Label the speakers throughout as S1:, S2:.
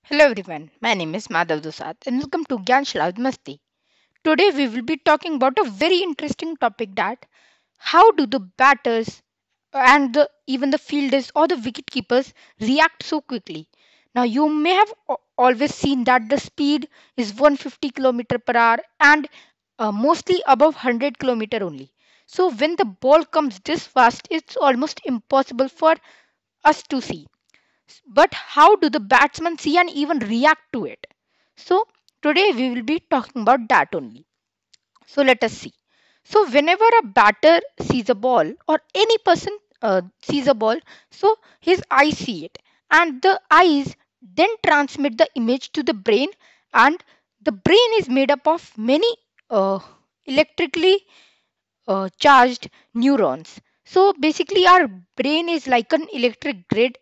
S1: Hello everyone, my name is Madhav Dusad and welcome to Gyan Shraud Masti. Today we will be talking about a very interesting topic that how do the batters and even the fielders or the wicket keepers react so quickly. Now you may have always seen that the speed is 150 kilometer per hour and mostly above 100 kilometer only. So when the ball comes this fast, it's almost impossible for us to see. But how do the batsmen see and even react to it? So, today we will be talking about that only. So, let us see. So, whenever a batter sees a ball or any person sees a ball, so his eyes see it, and the eyes then transmit the image to the brain, and the brain is made up of many uh, electrically charged neurons. So basically, our brain is like an electric grid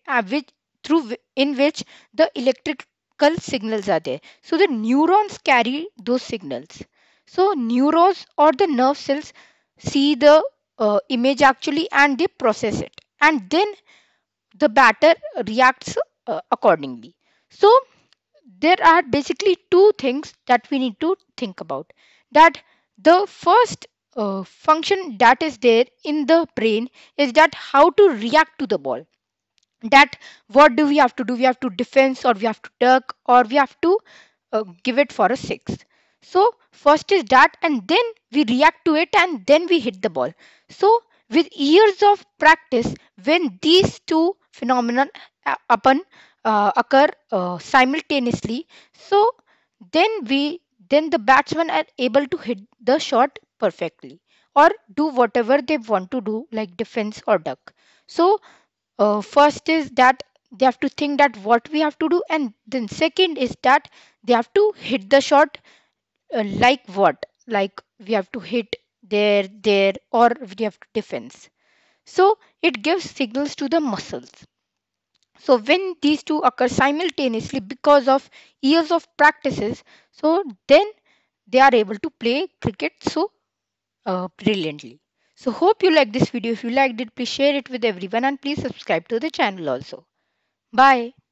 S1: in which the electrical signals are there. So the neurons carry those signals. So neurons or the nerve cells see the image actually and they process it, and then the batter reacts accordingly. So there are basically two things that we need to think about. That the first function that is there in the brain is that how to react to the ball. That what do we have to do? We have to defense, or we have to duck, or we have to give it for a six. So first is that, and then we react to it, and then we hit the ball. So with years of practice, when these two phenomena upon occur simultaneously, so then we then the batsmen are able to hit the shot perfectly or do whatever they want to do, like defense or duck. So first is that they have to think that what we have to do, and then second is that they have to hit the shot, like what, like we have to hit there, or we have to defense. So it gives signals to the muscles. So when these two occur simultaneously because of years of practices, so then they are able to play cricket so brilliantly. So hope you like this video. If you liked it, please share it with everyone and please subscribe to the channel also. Bye.